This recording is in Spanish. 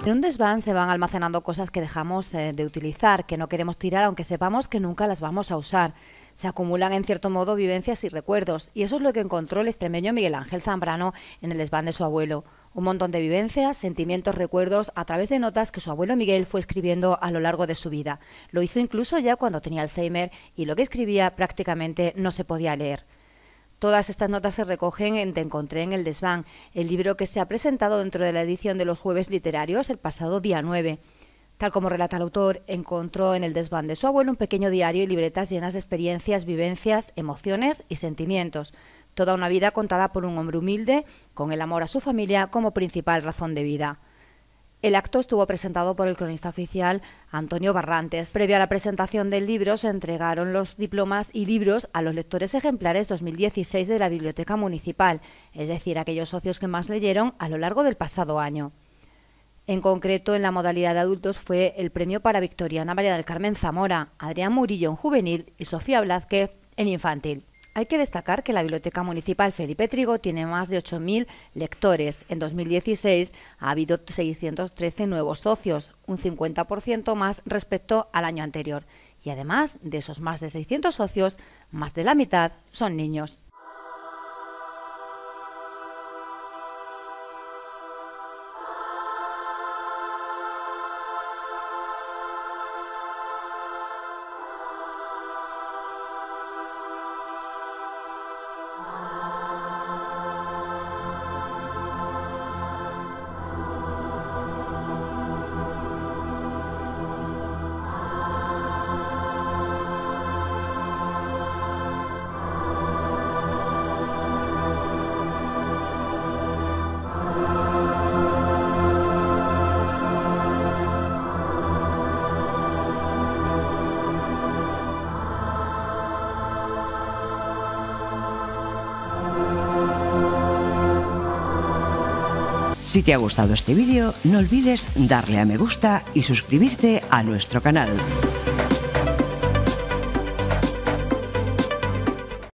En un desván se van almacenando cosas que dejamos de utilizar, que no queremos tirar aunque sepamos que nunca las vamos a usar. Se acumulan en cierto modo vivencias y recuerdos, y eso es lo que encontró el extremeño Miguel Ángel Zambrano en el desván de su abuelo. Un montón de vivencias, sentimientos, recuerdos a través de notas que su abuelo Miguel fue escribiendo a lo largo de su vida. Lo hizo incluso ya cuando tenía Alzheimer y lo que escribía prácticamente no se podía leer. Todas estas notas se recogen en Te encontré en el desván, el libro que se ha presentado dentro de la edición de los Jueves Literarios el pasado día 9. Tal como relata el autor, encontró en el desván de su abuelo un pequeño diario y libretas llenas de experiencias, vivencias, emociones y sentimientos. Toda una vida contada por un hombre humilde, con el amor a su familia como principal razón de vida. El acto estuvo presentado por el cronista oficial Antonio Barrantes. Previo a la presentación del libro se entregaron los diplomas y libros a los lectores ejemplares 2016 de la Biblioteca Municipal, es decir, aquellos socios que más leyeron a lo largo del pasado año. En concreto, en la modalidad de adultos fue el premio para Victoriana María del Carmen Zamora, Adrián Murillo en juvenil y Sofía Blázquez en infantil. Hay que destacar que la Biblioteca Municipal Felipe Trigo tiene más de 8.000 lectores. En 2016 ha habido 613 nuevos socios, un 50% más respecto al año anterior. Y además de esos más de 600 socios, más de la mitad son niños. Si te ha gustado este vídeo, no olvides darle a me gusta y suscribirte a nuestro canal.